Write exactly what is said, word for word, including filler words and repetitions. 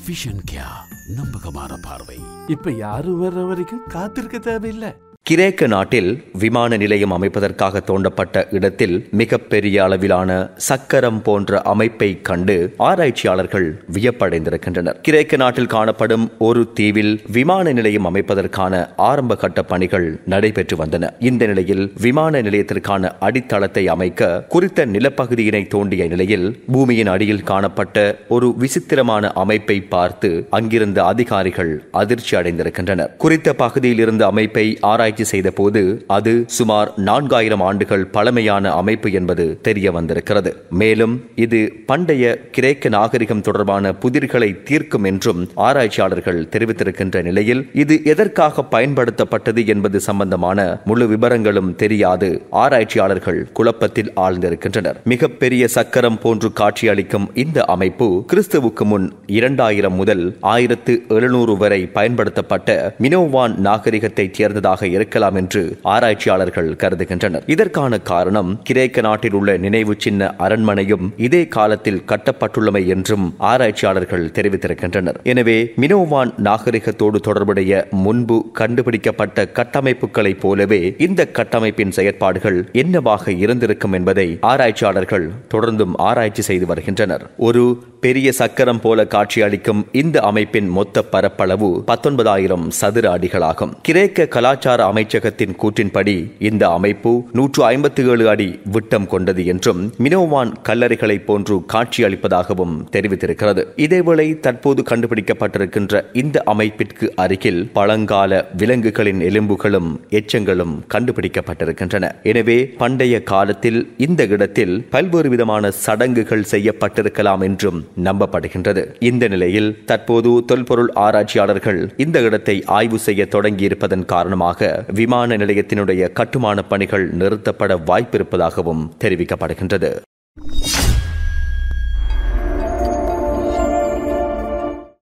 Vision கியா, நம்பகமான பார்வை. இப்ப யாரும் வர்ற வரைக்கும் காத்திருக்க தேவையில்லை. கிரேக்க நாட்டில் விமான நிலையம் அமைப்பதற்காக தோண்டப்பட்ட இடத்தில் மிகப்பெரிய அளவிலான சக்கரம் போன்ற அமைப்பை கண்டு ஆராய்ச்சியாளர்கள் வியப்படைந்திருக்கின்றனர். கிரேக்க நாட்டில் காணப்படும் ஒரு தீவில் விமான நிலையம் அமைப்பதற்கான ஆரம்ப கட்ட பணிகள் நடைபெற்று வந்தன. இந்த நிலையில் விமான நிலையத்திற்கான அடித்தளத்தை அமைக்க குறித்த நிலப்பகுதியினை தோண்டிய நிலையில் பூமியின் அடியில் காணப்பட்ட ஒரு விசித்திரமான அமைப்பை பார்த்து அங்கிருந்த அதிகாரிகள் அதிர்ச்சி அடைந்திருக்கின்றனர். குறித்த பகுதியில் இருந்த அமைப்பை ஆராய்ச்சி செய்த போது அது சுமார் நான்காயிரம் ஆண்டுகள் பழமையான அமைப்பு என்பது தெரிய வந்திருக்கிறது. மேலும் இது பண்டைய கிரேக்க நாகரிகம் தொடர்பான புதிர்களை தீர்க்கும் என்றும் ஆராய்ச்சியாளர்கள் தெரிவித்திருக்கின்ற நிலையில் இது எதற்காக பயன்படுத்தப்பட்டது என்பது சம்பந்தமான முழு விவரங்களும் தெரியாது ஆராய்ச்சியாளர்கள் குழப்பத்தில் ஆழ்ந்திருக்கின்றனர். மிகப்பெரிய சக்கரம் போன்று காட்சியளிக்கும் இந்த அமைப்பு கிறிஸ்துவுக்கு முன் இரண்டாயிரம் முதல் ஆயிரத்து எழுநூறு வரை பயன்படுத்தப்பட்ட மினோவான் நாகரிகத்தை சேர்ந்ததாக இருக்கலாம் என்று ஆராய்ச்சியாளர்கள் கருதுகின்றனர். இதற்கான காரணம் கிரேக்க நாட்டில் உள்ள நினைவு சின்ன அரண்மனையும் இதே காலத்தில் கட்டப்பட்டுள்ளமை என்றும் ஆராய்ச்சியாளர்கள் தெரிவித்திருக்கின்றனர். எனவே மினோவான் நாகரிகத்தோடு தொடர்புடைய முன்பு கண்டுபிடிக்கப்பட்ட கட்டமைப்புகளைப் போலவே இந்த கட்டமைப்பின் செயற்பாடுகள் என்னவாக இருந்திருக்கும் என்பதை ஆராய்ச்சியாளர்கள் தொடர்ந்தும் ஆராய்ச்சி செய்து வருகின்றனர். ஒரு பெரிய சக்கரம் போல காட்சியளிக்கும் இந்த அமைப்பின் மொத்த பரப்பளவு பத்தொன்பதாயிரம் சதுர அடிகளாகும். கிரேக்க கலாச்சார அமைச்சகத்தின் கூற்றின்படி இந்த அமைப்பு நூற்று ஐம்பத்தி ஏழு அடி விட்டம் கொண்டது என்றும் மினோவான் கல்லறைகளை போன்று காட்சியளிப்பதாகவும் தெரிவித்திருக்கிறது. இதேவேளை தற்போது கண்டுபிடிக்கப்பட்டிருக்கின்ற இந்த அமைப்பிற்கு அருகில் பழங்கால விலங்குகளின் எலும்புகளும் எச்சங்களும் கண்டுபிடிக்கப்பட்டிருக்கின்றன. எனவே பண்டைய காலத்தில் இந்த இடத்தில் பல்வேறு விதமான சடங்குகள் செய்யப்பட்டிருக்கலாம் என்றும் நம்பப்படுகின்றது. இந்த நிலையில் தற்போது தொல்பொருள் ஆராய்ச்சியாளர்கள் இந்த இடத்தை ஆய்வு செய்ய தொடங்கியிருப்பதன் காரணமாக விமான நிலையத்தினுடைய கட்டுமான பணிகள் நிறுத்தப்பட வாய்ப்பிருப்பதாகவும் தெரிவிக்கப்படுகின்றது.